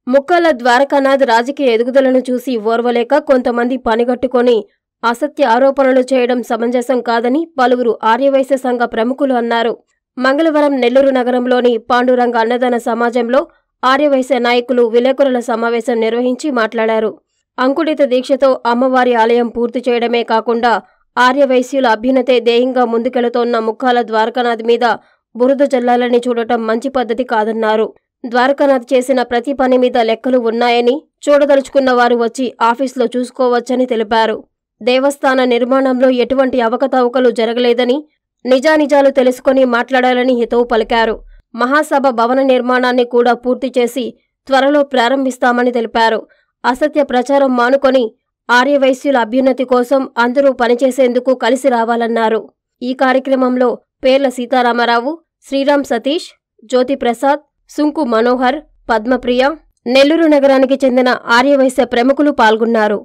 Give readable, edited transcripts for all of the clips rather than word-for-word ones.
ముక్కాల ద్వారకానాథ్ రాజకీయ ఎదుగుదలను చూసి ఓర్వలేక కొంతమంది పనిగట్టుకొని అసత్య ఆరోపణలు చేయడం సమంజసం కాదని పలువురు ఆర్యవైశ్య సంఘ ప్రముఖులు అన్నారు. మంగళవారం నెల్లూరు నగరంలోని పాండురంగ అన్నదాన సమాజంలో ఆర్యవైశ్య నాయకులు విలేకరుల సమావేశం నిర్వహించి మాట్లాడారు. అంకుటిత దీక్షతో అమ్మవారి ఆలయం పూర్తి చేయడమే కాకుండా ఆర్యవైశ్యుల అభ్యున్నతే ధ్యేయంగా ముందుకెళుతోన్న ముక్కాల ద్వారకానాథ్ మీద బురద జల్లాలని చూడటం మంచి పద్ధతి కాదన్నారు. ద్వారకానాథ్ చేసిన ప్రతి పని మీద లెక్కలు ఉన్నాయని, చూడదలుచుకున్న వారు వచ్చి ఆఫీసులో చూసుకోవచ్చని తెలిపారు. దేవస్థాన నిర్మాణంలో ఎటువంటి అవకతవకలు జరగలేదని, నిజానిజాలు తెలుసుకుని మాట్లాడాలని హితవు పలికారు. మహాసభ భవన నిర్మాణాన్ని కూడా పూర్తి చేసి త్వరలో ప్రారంభిస్తామని తెలిపారు. అసత్య ప్రచారం మానుకొని ఆర్యవైశ్యుల అభ్యున్నతి కోసం అందరూ పనిచేసేందుకు కలిసి రావాలన్నారు. ఈ కార్యక్రమంలో పేర్ల సీతారామరావు, శ్రీరామ్ సతీష్, జ్యోతి ప్రసాద్, సుంకు మనోహర్, పద్మప్రియ, నెల్లూరు నగరానికి చెందిన ఆర్యవైశ్య ప్రముఖులు పాల్గొన్నారు.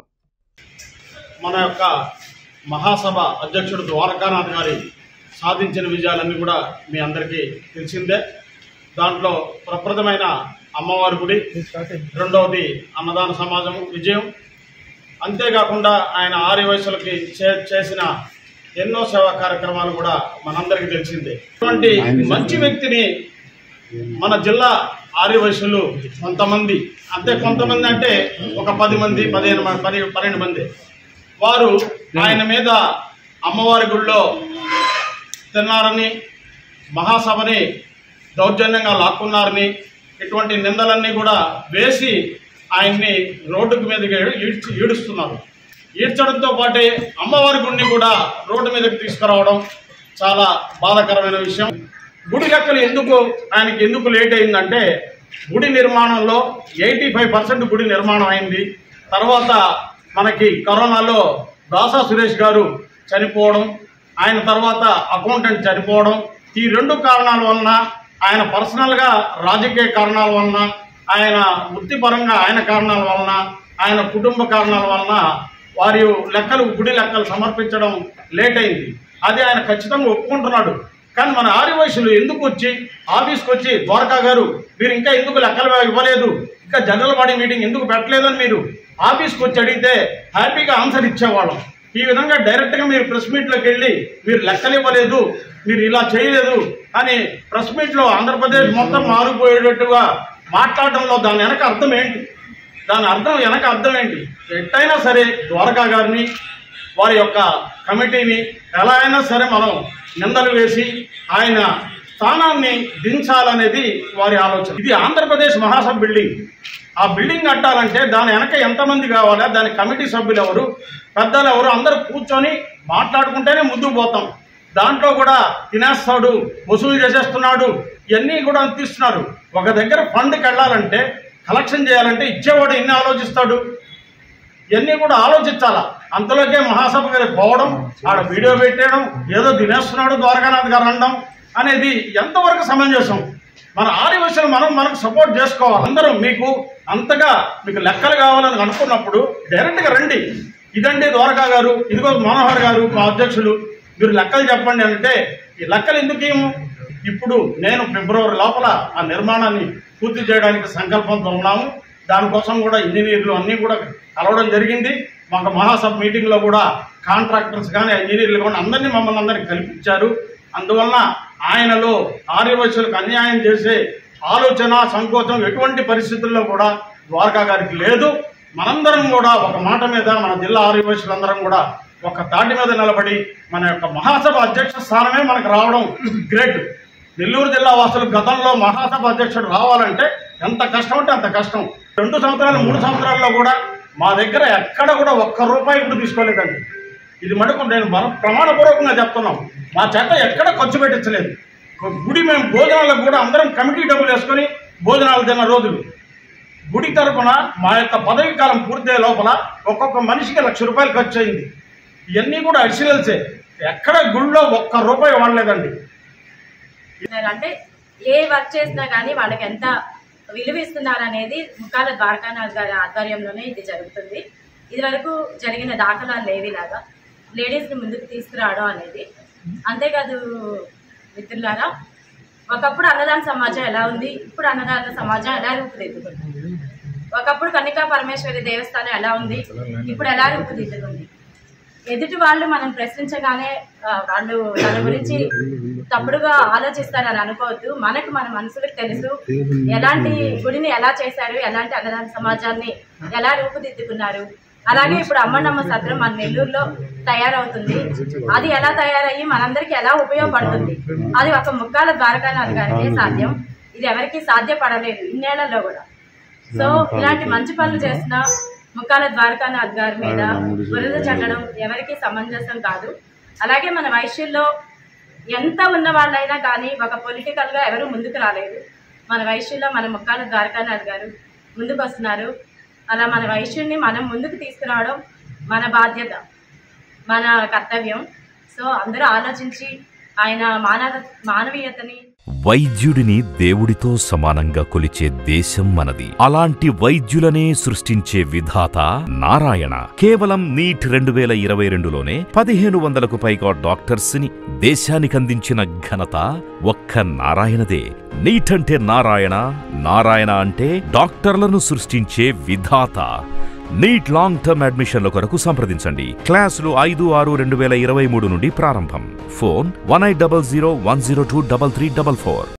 మన యొక్క మహాసభ అధ్యక్షుడు ద్వారకానాథ్ గారి సాధించిన విజయాలన్నీ కూడా మీ అందరికీ తెలిసిందే. దాంట్లో ప్రప్రథమైన అమ్మవారి గుడి, రెండవది అన్నదాన సమాజం విజయం, అంతేకాకుండా ఆయన ఆర్యవైశ్యులకి చేసిన ఎన్నో సేవా కార్యక్రమాలు కూడా మనందరికీ తెలిసిందే. ఇటువంటి మంచి వ్యక్తిని మన జిల్లా ఆర్యవైశ్యులు కొంతమంది అంటే ఒక 10 మంది 12 మంది వారు ఆయన మీద అమ్మవారి గుడిలో తిన్నారని, మహాసభని దౌర్జన్యంగా లాక్కున్నారని ఇటువంటి నిందలన్నీ కూడా వేసి ఆయన్ని రోడ్డుకు మీదకి ఈడుస్తున్నారు. ఈడ్చడంతో పాటే అమ్మవారి గుడిని కూడా రోడ్డు మీదకి తీసుకురావడం చాలా బాధాకరమైన విషయం. గుడి లెక్కలు ఆయనకి ఎందుకు లేట్ అయిందంటే, గుడి నిర్మాణంలో 85% గుడి నిర్మాణం అయింది. తర్వాత మనకి కరోనాలో దాసా సురేష్ గారు చనిపోవడం, ఆయన తర్వాత అకౌంటెంట్ చనిపోవడం, ఈ 2 కారణాల వలన, ఆయన పర్సనల్గా రాజకీయ కారణాల వలన, ఆయన వృత్తిపరంగా ఆయన కారణాల వలన, ఆయన కుటుంబ కారణాల వలన వారి గుడి లెక్కలు సమర్పించడం లేట్ అయింది. అది ఆయన ఖచ్చితంగా ఒప్పుకుంటున్నాడు. కానీ మన ఆర్యవైశ్యులు ఎందుకు వచ్చి ఆఫీస్కి వచ్చి, ద్వారకా గారు మీరు ఇంకా ఎందుకు లెక్కలు ఇవ్వలేదు, ఇంకా జనరల్ బాడీ మీటింగ్ ఎందుకు పెట్టలేదని మీరు ఆఫీస్కి వచ్చి అడిగితే హ్యాపీగా ఆన్సర్ ఇచ్చేవాళ్ళం. ఈ విధంగా డైరెక్ట్గా మీరు ప్రెస్ మీట్లోకి వెళ్ళి మీరు లెక్కలు ఇవ్వలేదు, మీరు ఇలా చేయలేదు అని ప్రెస్ మీట్లో ఆంధ్రప్రదేశ్ మొత్తం మారిపోయేటట్టుగా మాట్లాడడంలో దాని వెనక అర్థం ఏంటి? ఎట్టయినా సరే ద్వారకా గారిని, వారి యొక్క కమిటీని ఎలా అయినా సరే మనం నిందలు వేసి ఆయన స్థానాన్ని దించాలనేది వారి ఆలోచన. ఇది ఆంధ్రప్రదేశ్ మహాసభ బిల్డింగ్. ఆ బిల్డింగ్ కట్టాలంటే దాని వెనక ఎంతమంది కావాలా, దాని కమిటీ సభ్యులు ఎవరు, పెద్దలు ఎవరు, అందరూ కూర్చొని మాట్లాడుకుంటేనే ముందుకు పోతాం. దాంట్లో కూడా తినేస్తాడు, వసూలు చేసేస్తున్నాడు, ఇవన్నీ కూడా తీస్తున్నారు. ఒక దగ్గర ఫండ్కి వెళ్ళాలంటే, కలెక్షన్ చేయాలంటే ఇచ్చేవాడు ఎన్ని ఆలోచిస్తాడు, ఇవన్నీ కూడా ఆలోచించాలా. అంతలోకే మహాసభ గారి పోవడం, ఆడ వీడియో పెట్టేయడం, ఏదో తినేస్తున్నాడు ద్వారకానాథ్ గారు అనడం అనేది ఎంతవరకు సమంజసం? మన ఆర్యవైశ్యులు మనకు సపోర్ట్ చేసుకోవాలి. అందరూ మీకు లెక్కలు కావాలని అనుకున్నప్పుడు డైరెక్ట్గా రండి. ఇదండి ద్వారకా గారు, ఇదిగో మనోహర్ గారు మా అధ్యక్షులు, మీరు లెక్కలు చెప్పండి అంటే ఈ లెక్కలు ఎందుకు ఏమో. ఇప్పుడు నేను ఫిబ్రవరి లోపల ఆ నిర్మాణాన్ని పూర్తి చేయడానికి సంకల్పంతో ఉన్నాము. దానికోసం కూడా ఇంజనీర్లు అన్నీ కూడా కలవడం జరిగింది. మాకు మహాసభ మీటింగ్లో కూడా కాంట్రాక్టర్స్ కానీ ఇంజనీర్లు కానీ మమ్మల్ని అందరినీ కల్పించారు. అందువలన ఆయనలో ఆర్యవైశ్యులకు అన్యాయం చేసే ఆలోచన, సంకోచం ఎటువంటి పరిస్థితుల్లో కూడా ద్వారకా గారికి లేదు. మనందరం కూడా ఒక మాట మీద, మన జిల్లా ఆర్యవైశ్యులందరం కూడా ఒక తాటి మీద నిలబడి మన యొక్క మహాసభ అధ్యక్ష స్థానమే మనకు రావడం గ్రేట్. నెల్లూరు జిల్లా వాసులు గతంలో మహాసభ అధ్యక్షుడు రావాలంటే ఎంత కష్టం అంటే అంత కష్టం. 2 సంవత్సరాలు 3 సంవత్సరాల్లో కూడా మా దగ్గర ఎక్కడ కూడా ₹1 కూడా తీసుకోలేదండి. ఇది మటుకు నేను ప్రమాణపూర్వకంగా చెప్తున్నాం. మా చేత ఎక్కడ ఖర్చు పెట్టించలేదు. గుడి మేము భోజనాలకు కూడా అందరం కమిటీ డబ్బులు వేసుకొని భోజనాలు తిన్న రోజులు. గుడి తరఫున మా యొక్క పదవి కాలం పూర్తయ్యే లోపల ఒక్కొక్క మనిషికి ₹1,00,000 ఖర్చు అయింది. ఇవన్నీ కూడా అడిషనల్సే. ఎక్కడ గుడిలో ₹1 వాడలేదండి. అంటే ఏ వర్క్ చేసినా కానీ వాళ్ళకి ఎంత విలువ ఇస్తున్నారనేది ముక్కాల ద్వారకానాథ్ గారి ఆధ్వర్యంలోనే ఇది జరుగుతుంది. ఇది వరకు జరిగిన దాఖలాలు లేవిలాగా లేడీస్ని ముందుకు తీసుకురావడం అనేది. అంతేకాదు మిత్రులారా, ఒకప్పుడు అన్నదాన సమాజం ఎలా ఉంది, ఇప్పుడు అన్నదాన సమాజం ఎలా రూపుదిద్దుకుంటుంది. ఒకప్పుడు కన్నికా పరమేశ్వరి దేవస్థానం ఎలా ఉంది, ఇప్పుడు ఎలా రూపుదిద్దుకుంది. ఎదుటి వాళ్ళు మనం ప్రశ్నించగానే వాళ్ళు తన గురించి తప్పుడుగా ఆలోచిస్తారని అనుకోవద్దు. మనకు మన మనసులకు తెలుసు ఎలాంటి గుడిని ఎలా చేశారు, ఎలాంటి అన్నదాన సమాజాన్ని ఎలా రూపుదిద్దుకున్నారు. అలాగే ఇప్పుడు అమ్మనమ్మ సత్రం మన నెల్లూరులో తయారవుతుంది. అది ఎలా తయారయ్యి మనందరికి ఎలా ఉపయోగపడుతుంది, అది ఒక ముక్కాల ద్వారకానాథ్ గారికే సాధ్యం. ఇది ఎవరికి సాధ్యపడలేదు ఇన్నేళ్లలో కూడా. సో ఇలాంటి మంచి పనులు చేసిన ముక్కాల ద్వారకానాథ్ గారి మీద బురద చల్లడం ఎవరికి సమంజసం కాదు. అలాగే మన వైశ్యుల్లో ఎంత ఉన్న వాళ్ళైనా కానీ ఒక పొలిటికల్గా ఎవరు ముందుకు రాలేదు. మన వైశ్యుల్లో మన ముక్కాల ద్వారకానాథ్ గారు ముందుకు వస్తున్నారు. అలా మన వైశ్యుల్ని మనం ముందుకు తీసుకురావడం మన బాధ్యత, మన కర్తవ్యం. సో అందరూ ఆలోచించి ఆయన మానవీయతని, వైద్యుడిని దేవుడితో సమానంగా కొలిచే దేశం మనది. అలాంటి వైద్యులనే సృష్టించే విధాత నారాయణ. కేవలం నీట్ 2022లోనే 1500కు పైగా డాక్టర్స్ ని దేశానికందించిన ఘనత ఒక్క నారాయణదే. నీట్ అంటే నారాయణ, నారాయణ అంటే డాక్టర్లను సృష్టించే విధాత. నీట్ లాంగ్ టర్మ్ అడ్మిషన్ల కొరకు సంప్రదించండి. క్లాసులు 5/6/2023 నుండి ప్రారంభం. ఫోన్ 1800 102 3344.